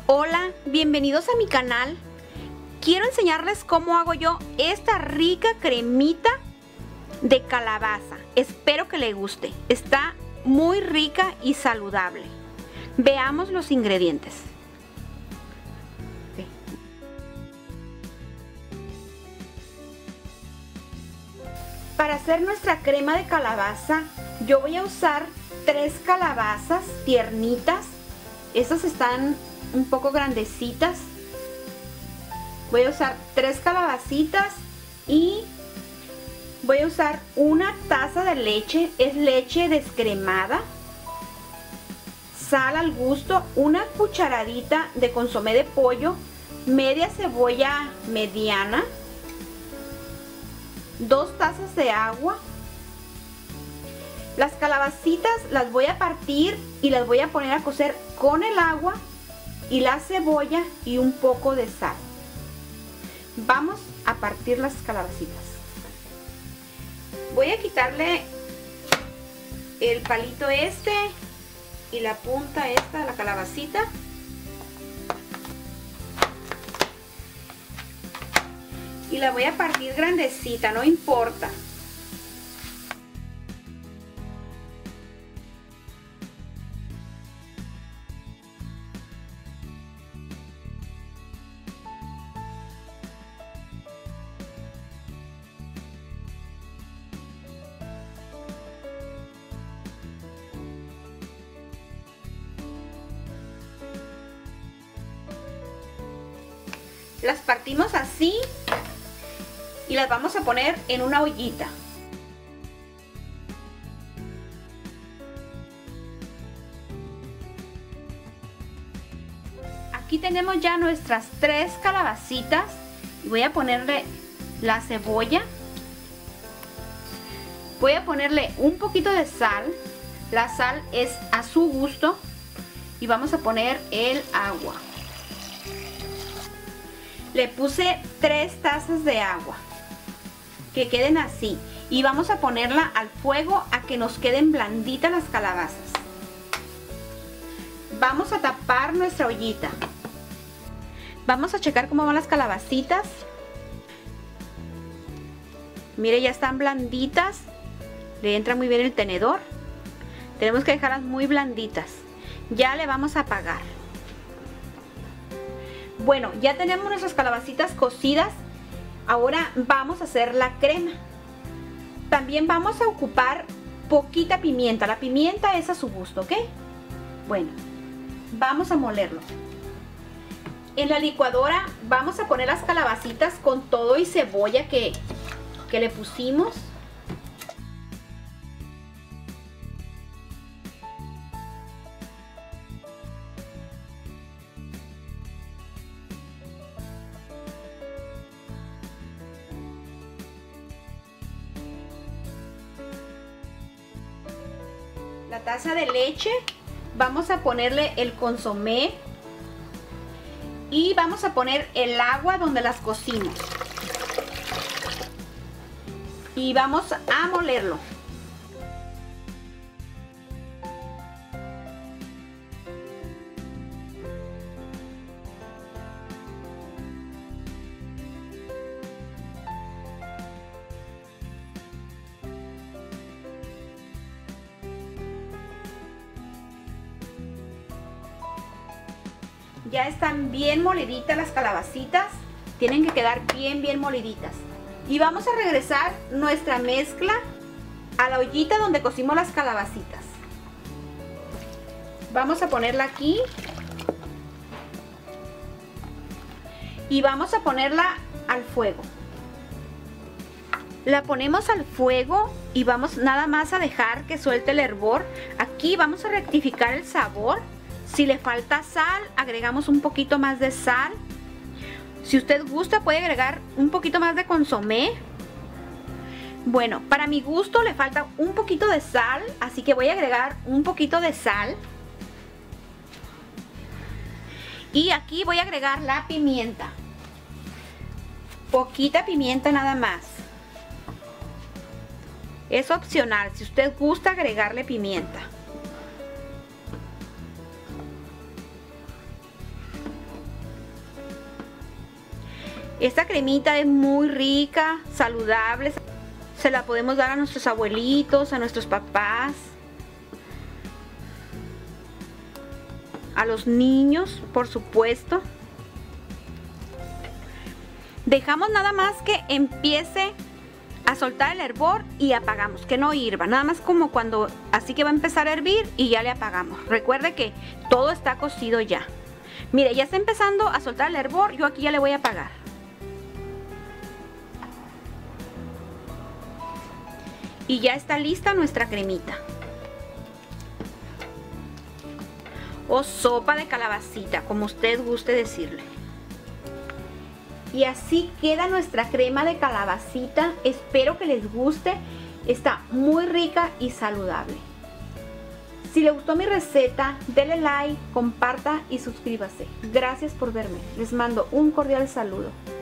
Hola, bienvenidos a mi canal. Quiero enseñarles cómo hago yo esta rica cremita de calabaza. Espero que les guste. Está muy rica y saludable. Veamos los ingredientes. Para hacer nuestra crema de calabaza, yo voy a usar 3 calabazas tiernitas. Estas están un poco grandecitas. Voy a usar 3 calabacitas y voy a usar una taza de leche, es leche descremada, sal al gusto, una cucharadita de consomé de pollo, media cebolla mediana, 2 tazas de agua. Las calabacitas las voy a partir y las voy a poner a cocer con el agua y la cebolla y un poco de sal. Vamos a partir las calabacitas. Voy a quitarle el palito este y la punta esta de la calabacita. Y la voy a partir grandecita, no importa. Las partimos así y las vamos a poner en una ollita. Aquí tenemos ya nuestras 3 calabacitas y voy a ponerle la cebolla. Voy a ponerle un poquito de sal. La sal es a su gusto y vamos a poner el agua. Le puse 3 tazas de agua, que queden así, y vamos a ponerla al fuego a que nos queden blanditas las calabazas. Vamos a tapar nuestra ollita. Vamos a checar cómo van las calabacitas. Mire, ya están blanditas, le entra muy bien el tenedor. Tenemos que dejarlas muy blanditas. Ya le vamos a apagar. Bueno, ya tenemos nuestras calabacitas cocidas. Ahora vamos a hacer la crema. También vamos a ocupar poquita pimienta. La pimienta es a su gusto, ¿ok? Bueno, vamos a molerlo. En la licuadora vamos a poner las calabacitas con todo y cebolla que le pusimos. La taza de leche, vamos a ponerle el consomé y vamos a poner el agua donde las cocimos y vamos a molerlo. Ya están bien moliditas las calabacitas, tienen que quedar bien moliditas. Y vamos a regresar nuestra mezcla a la ollita donde cocimos las calabacitas. Vamos a ponerla aquí y vamos a ponerla al fuego. La ponemos al fuego y vamos nada más a dejar que suelte el hervor. Aquí vamos a rectificar el sabor. Si le falta sal, agregamos un poquito más de sal. Si usted gusta, puede agregar un poquito más de consomé. Bueno, para mi gusto le falta un poquito de sal, así que voy a agregar un poquito de sal. Y aquí voy a agregar la pimienta. Poquita pimienta nada más. Es opcional, si usted gusta agregarle pimienta. Esta cremita es muy rica, saludable. Se la podemos dar a nuestros abuelitos, a nuestros papás, a los niños, por supuesto. Dejamos nada más que empiece a soltar el hervor y apagamos, que no hirva, nada más como cuando, así que va a empezar a hervir y ya le apagamos. Recuerde que todo está cocido ya. Mire, ya está empezando a soltar el hervor, yo aquí ya le voy a apagar. Y ya está lista nuestra cremita. O sopa de calabacita, como usted guste decirle. Y así queda nuestra crema de calabacita. Espero que les guste. Está muy rica y saludable. Si le gustó mi receta, denle like, comparta y suscríbase. Gracias por verme. Les mando un cordial saludo.